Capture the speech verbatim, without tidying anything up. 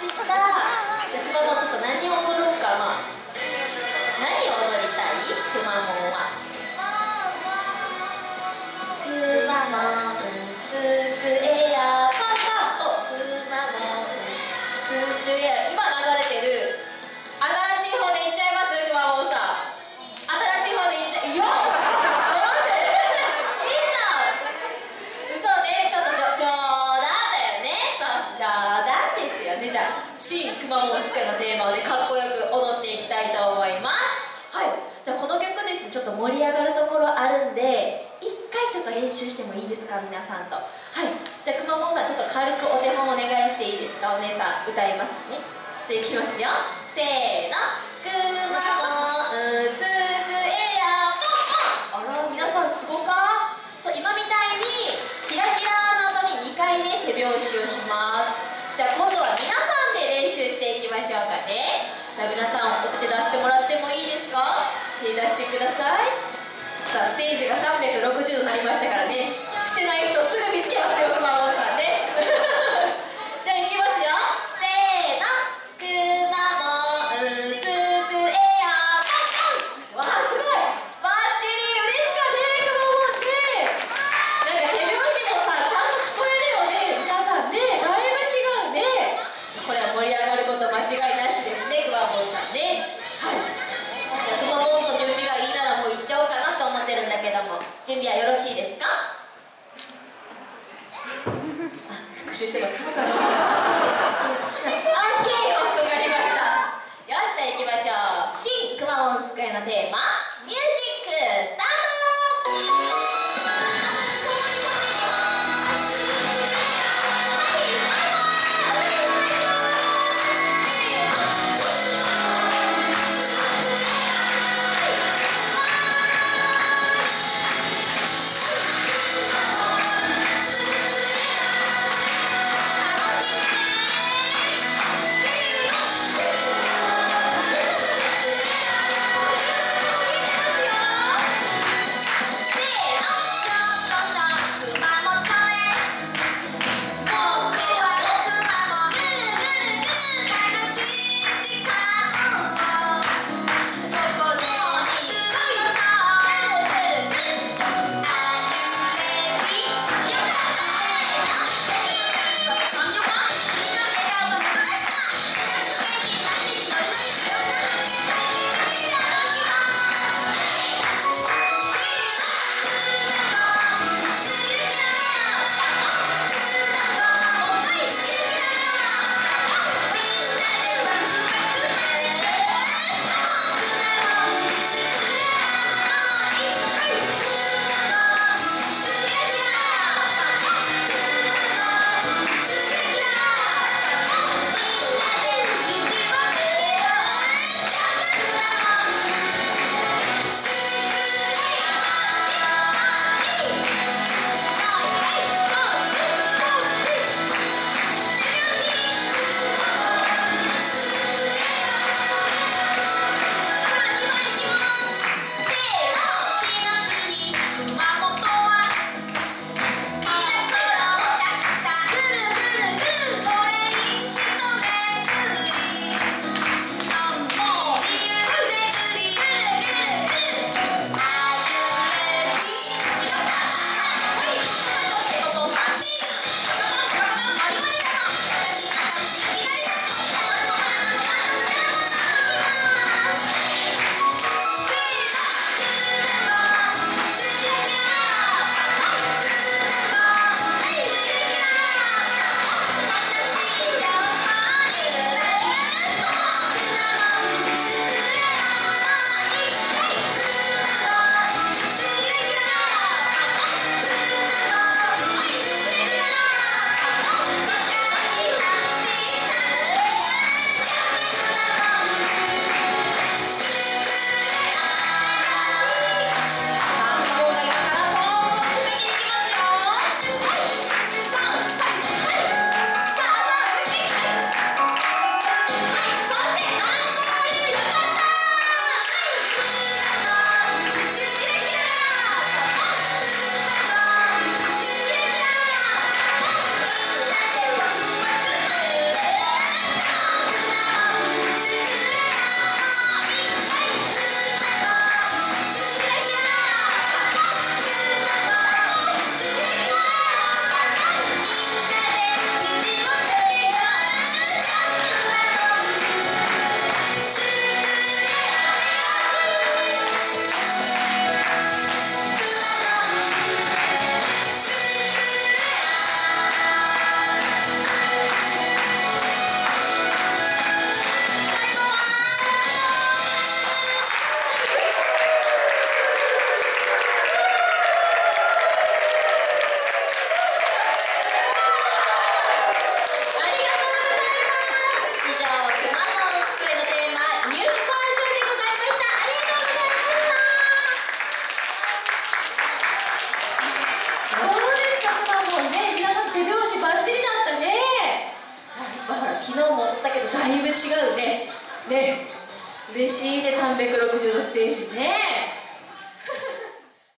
じゃあくまモンちょっと何を踊ろうかな。何を踊りたい？くまモンはくまモンすくえやパパおくまモンすくえや。今流れてる新しい方でいっちゃいます？くまモンさん新しい方でいっちゃいやなんでいいじゃん。嘘ね、ちょっと冗談だよね。そう冗談ですよね。じゃあ新くまモンスクエのテーマでかっこよく踊っていきたいと思います。はい、じゃあこの曲ですね、ちょっと盛り上がるところあるんで一回ちょっと練習してもいいですか、皆さんと。はい、じゃあくまモンさんちょっと軽くお手本お願いしていいですか。お姉さん歌いますね。じゃあいきますよ、せーの。くまモンすくえやポンポン。あら皆さんすごか。そう今みたいにキラキラの後ににかいね手拍子をします。じゃあ今度は皆さんで練習していきましょうかね。じゃあ皆さんお手出してもらってもいいですか。手出してください。さあステージがさんびゃくろくじゅうどになりましたからね、してない人すぐ見つけますよくまモンさんねじゃあいきますよ、せーの。くまモンすくえやポンポン。わあすごいバッチリ嬉しかねくまモンね。なんか手拍子もさちゃんと聞こえるよね皆さんね。だいぶ違うね。これは盛り上がること間違いなしですねくまモンさんね。はい、じゃあくまモンの準備がいいならもう行っちゃおうかなと思ってるんだけども、準備はよろしいですか。 だいぶ違うね。ね、嬉しいね、さんびゃくろくじゅうどステージね。